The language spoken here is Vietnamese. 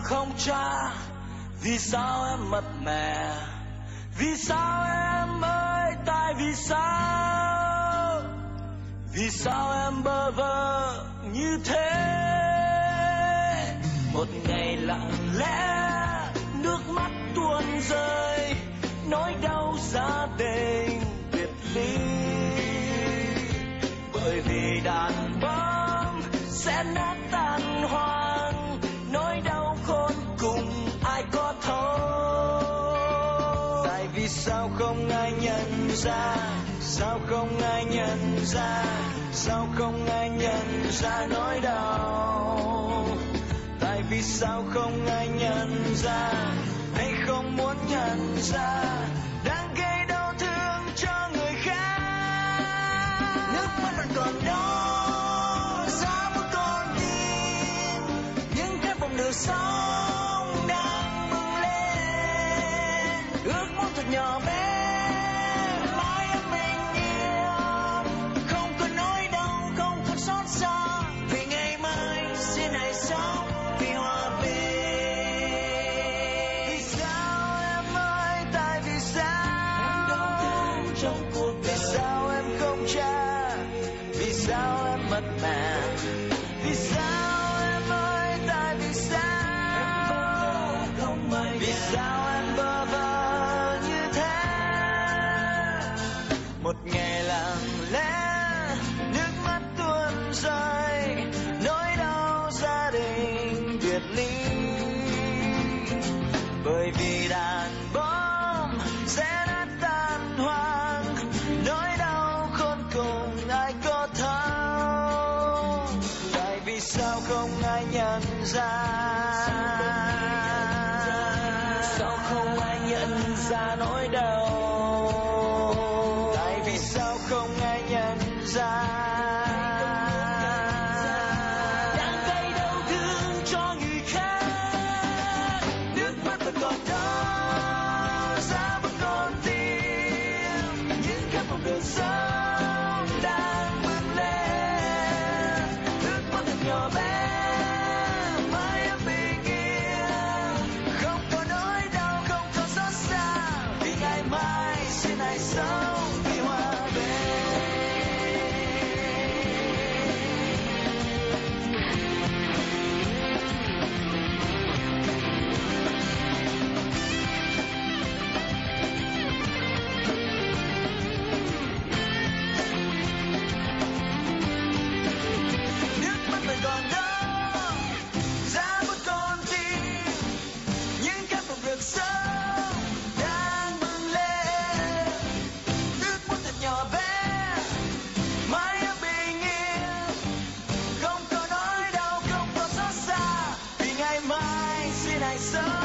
không cha? Vì sao em mập mè? Vì sao em ơi, tại vì sao? Vì sao em bơ vơ như thế? Một ngày lặng lẽ nước mắt tuôn rơi, nỗi đau gia đình biệt ly. Bởi vì đàn bóng sẽ nát tan hoang, nỗi đau khôn cùng ai có thấu. Tại vì sao không ai nhận ra, sao không ai nhận ra, sao không ai nhận ra nỗi đau? Tại vì sao không ai nhận ra, hay không muốn nhận ra, đang gây đau thương cho người khác. Nước mắt vẫn còn đó, giá một con tim, những khát vọng được sống đang bừng lên. Ước muốn thật nhỏ bé, mãi em bình yên, không còn nỗi đau, không còn xót xa. Vì ngày mai xin hãy sống vì hòa bình. Vì sao em ơi, tại vì sao? Em đau thương trong cuộc đời. Vì sao em không cha? Vì sao em mập mè? Vì sao em ơi, tại vì sao? Vì sao em bơ vơ như thế? Một ngày lặng lẽ nước mắt tuôn rơi, nỗi đau gia đình biệt ly. Bởi vì đàn bom sẽ nát tan hoang, nỗi đau khôn cùng ai có thấu. Tại vì sao không ai nhận ra, sao không ai nhận ra nỗi đau? Tại vì sao không ai nhận ra, đang gây đau thương cho người khác. Nước mắt vẫn còn đó, giá vẫn còn tim, những khát vọng được sống đang bừng lên. Nước mắt thật nhỏ bé, mãi em bình yên, không có nỗi đau, không có xót xa. Vì ngày mai xin hãy sống vì hòa bình. Nước mắt vẫn còn đó, giá vẫn còn tim, những khát vọng được sống đang bừng lên. Nước mắt thật nhỏ bé, mãi em bình yên, không có nỗi đau, không có xót xa. Vì ngày mai xin hãy sống